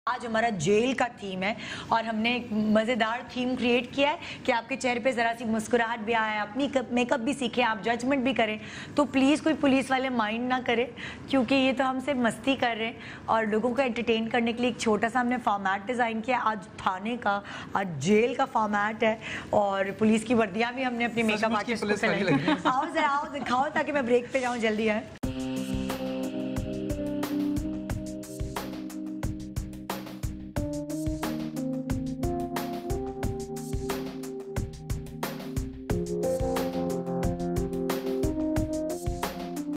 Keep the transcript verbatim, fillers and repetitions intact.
आज हमारा जेल का थीम है और हमने एक मज़ेदार थीम क्रिएट किया है कि आपके चेहरे पे ज़रा सी मुस्कुराहट भी आए, अपनी मेकअप भी सीखें, आप जजमेंट भी करें। तो प्लीज़ कोई पुलिस वाले माइंड ना करें, क्योंकि ये तो हम सिर्फ मस्ती कर रहे हैं और लोगों को एंटरटेन करने के लिए एक छोटा सा हमने फॉर्मेट डिज़ाइन किया। आज थाने का, आज जेल का फॉर्मेट है और पुलिस की वर्दियाँ भी हमने अपनी मेकअप आर्टिस्ट को पहनाई। आओ ज़रा आओ दिखाओ ताकि मैं ब्रेक पे जाऊँ जल्दी है।